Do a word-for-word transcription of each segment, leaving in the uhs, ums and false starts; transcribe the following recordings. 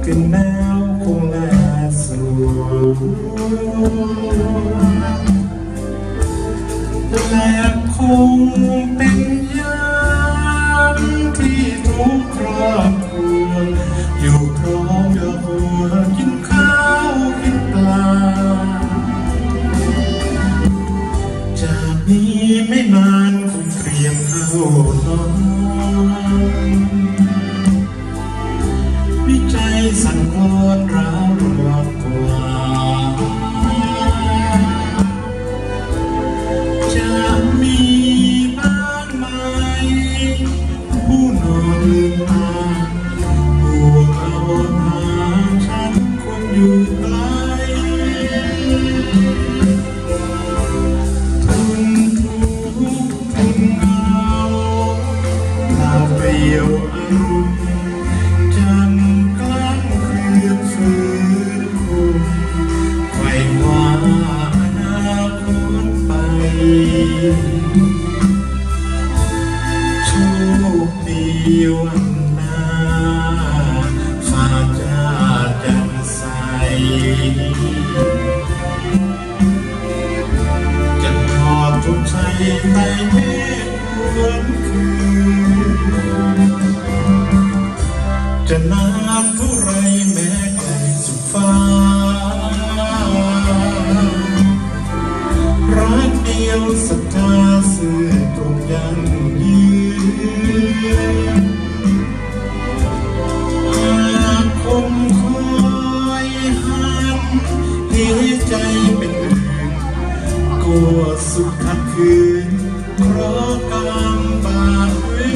กันหนาวคงแลสวยและคงเป็นยามที่ทุกครอบครัวอยู่พร้อมยอหัวกินข้าวกินปลาจากนี้ไม่นานคงเตรียมเข้านอนวิจัยสั่นคลอนร้าวรอนกว่าจะมีบ้านไหมผู้นอนลืมตาผู้เอาหาฉันคงอยู่ไกลทุนทุกทุนเงาลาเปลี่ยวอารมณ์จันกลางคืนฝืนคุมไขว่คว้าอนาคตไปโชคดีวันหน้าฟ้าจะแจ่มใสจะหอบทุกชัยใต้เมฆวันคืนจะนานเท่าไรแม้ไกลสุดฟ้ารักเดียวศรัทธาสื่อตรงยังยืนหากคงคอยหันเหตุใจเป็นอื่นกลัวสุดขัดขืนเพราะกำบากเว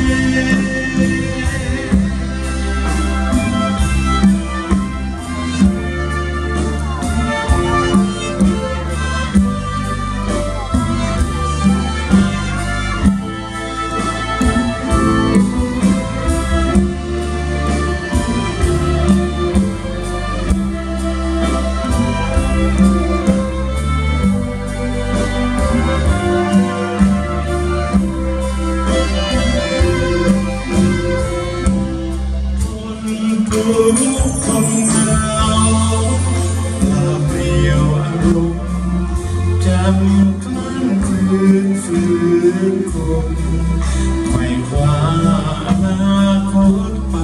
ทุกคนเหงาลาเปลี่ยวอารมณ์จำกลางคืนฝืนคมไขว่คว้าอนาคตไป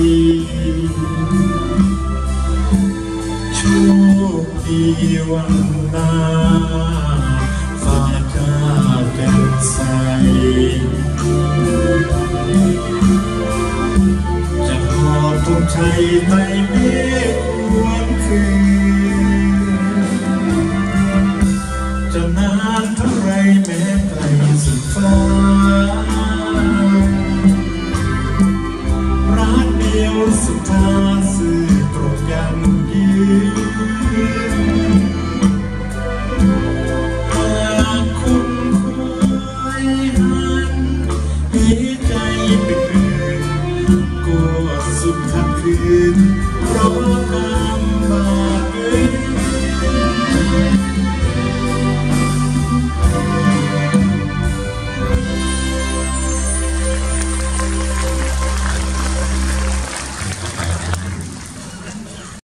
โชคดีวันหน้าฟ้าจะแจ่มใสทุกชัยใต้เมฆวันคืนจะนานเท่าไรแม้ไกลสุดฟ้ารักเดียวสุดท้าสื่อตรงยังยืนหากคุณคอยหันหัวใจเป็นอื่นกลัวสุดขัดขืนเพราะกำบ